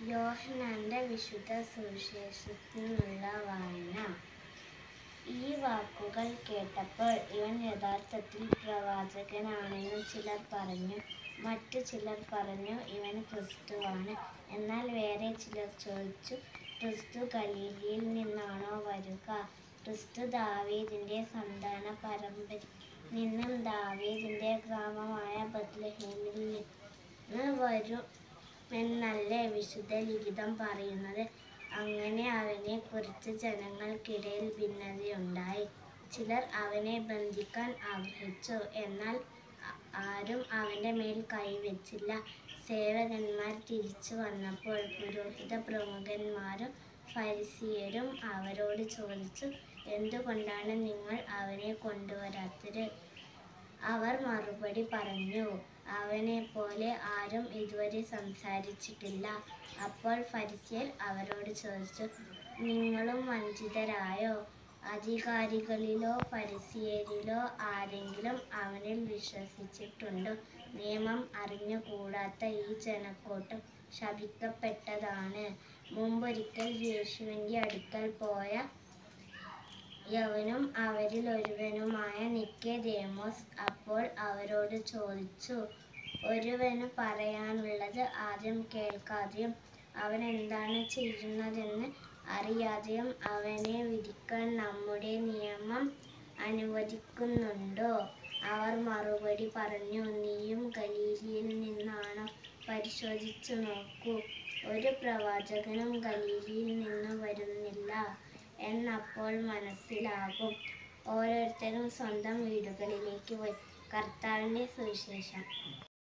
യോഹന്നാന്റെ വിശുദ്ധ സുവിശേഷത്തിൽ നിന്നുള്ള വായന. ഈ വാക്കുകൾ കേട്ടപ്പോൾ ഇവൻ യഥാർത്ഥത്തിൽ പ്രവാചകനാണെന്ന് ചിലർ പറഞ്ഞു. മറ്റു ചിലർ പറഞ്ഞു, ഇവൻ ക്രിസ്തുവാണ്. എന്നാൽ വേറെ ചിലർ ചോദിച്ചു, ക്രിസ്തു ഗലീലയിൽ നിന്നാണോ വരുക? ക്രിസ്തു ദാവീദിന്റെ സന്താന പരമ്പരയിൽ നിന്നും ദാവീദിന്റെ ഗ്രാമമായ ബത്ലഹേമിൽ നിന്ന് വരുമെന്നല്ലേ വിശുദ്ധ ലിഖിതം പറയുന്നത്? അങ്ങനെ അവനെ കുറിച്ച് ജനങ്ങൾക്കിടയിൽ ഭിന്നതയുണ്ടായി. ചിലർ അവനെ ബന്ധിക്കാൻ ആഗ്രഹിച്ചു. എന്നാൽ ആരും അവന്റെ മേൽ കൈവച്ചില്ല. സേവകന്മാർ തിരിച്ചു വന്നപ്പോൾ പുരോഹിത പ്രമുഖന്മാരും ഫരിസേയരും അവരോട് ചോദിച്ചു, എന്തുകൊണ്ടാണ് നിങ്ങൾ അവനെ കൊണ്ടുവരാത്തത്? അവർ മറുപടി പറഞ്ഞു, അവനെപ്പോലെ ആരും ഇതുവരെ സംസാരിച്ചിട്ടില്ല. അപ്പോൾ ഫരിസേയർ അവരോട് ചോദിച്ചു, നിങ്ങളും വഞ്ചിതരായോ? അധികാരികളിലോ ഫരിസേയരിലോ ആരെങ്കിലും അവനിൽ വിശ്വസിച്ചിട്ടുണ്ടോ? നിയമം അറിഞ്ഞുകൂടാത്ത ഈ ജനക്കൂട്ടം ശപിക്കപ്പെട്ടതാണ്. മുമ്പൊരിക്കൽ യേശുവിന്റെ അടുക്കൽ പോയ യവനും അവരിൽ ഒരുവനുമായ നിക്കോദേമോസ് അപ്പോൾ അവരോട് ചോദിച്ചു, ഒരുവന് പറയാനുള്ളത് ആദ്യം കേൾക്കാതെയും അവൻ എന്താണ് ചെയ്യുന്നതെന്ന് അറിയാതെയും അവനെ വിധിക്കാൻ നമ്മുടെ നിയമം അനുവദിക്കുന്നുണ്ടോ? അവർ മറുപടി പറഞ്ഞു, നീയും ഗലീലയിൽ നിന്നാണോ? പരിശോധിച്ചു നോക്കൂ, ഒരു പ്രവാചകനും ഗലീലയിൽ നിന്ന് വരുന്നില്ല എന്നപ്പോൾ മനസ്സിലാകും. ഓരോരുത്തരും സ്വന്തം വീടുകളിലേക്ക് പോയി. കർത്താവിന്റെ സുവിശേഷം.